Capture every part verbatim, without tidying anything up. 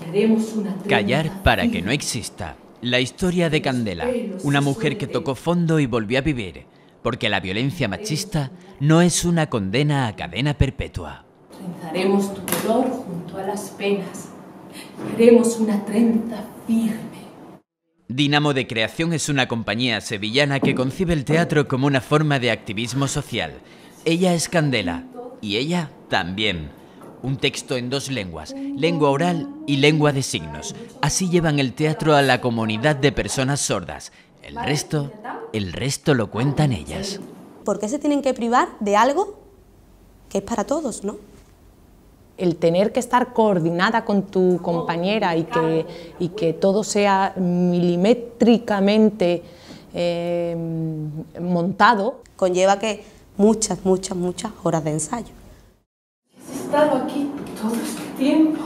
Haremos una Callar para que no exista. La historia de Candela, una mujer que tocó fondo y volvió a vivir, porque la violencia machista no es una condena a cadena perpetua. Trenzaremos tu dolor junto a las penas y haremos una trenza firme. Dinamo de Creación es una compañía sevillana que concibe el teatro como una forma de activismo social. Ella es Candela y ella también. Un texto en dos lenguas, lengua oral y lengua de signos. Así llevan el teatro a la comunidad de personas sordas. El resto, el resto lo cuentan ellas. ¿Por qué se tienen que privar de algo que es para todos, no? El tener que estar coordinada con tu compañera y que, y que todo sea milimétricamente eh, montado, conlleva que muchas, muchas, muchas horas de ensayo. Has estado aquí todo este tiempo.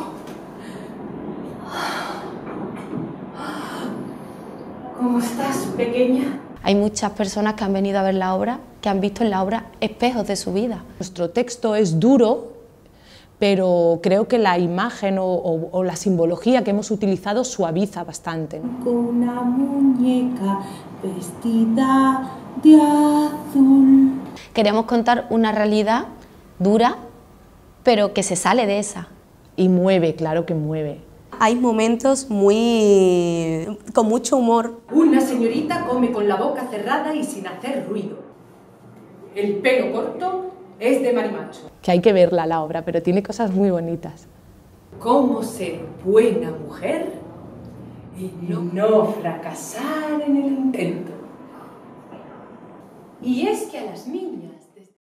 ¿Cómo estás, pequeña? Hay muchas personas que han venido a ver la obra, que han visto en la obra espejos de su vida. Nuestro texto es duro, pero creo que la imagen o, o, o la simbología que hemos utilizado suaviza bastante, ¿no? Con una muñeca vestida de azul. Queremos contar una realidad dura, pero que se sale de esa. Y mueve, claro que mueve. Hay momentos muy... con mucho humor. Una señorita come con la boca cerrada y sin hacer ruido. El pelo corto es de marimacho. Que hay que verla la obra, pero tiene cosas muy bonitas. Cómo ser buena mujer y no fracasar en el intento. Y es que a las niñas